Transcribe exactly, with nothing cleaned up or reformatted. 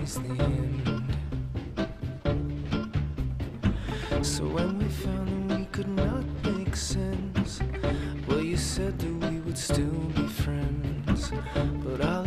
always the end. So when we found that we could not make sense, well, you said that we would still be friends, but I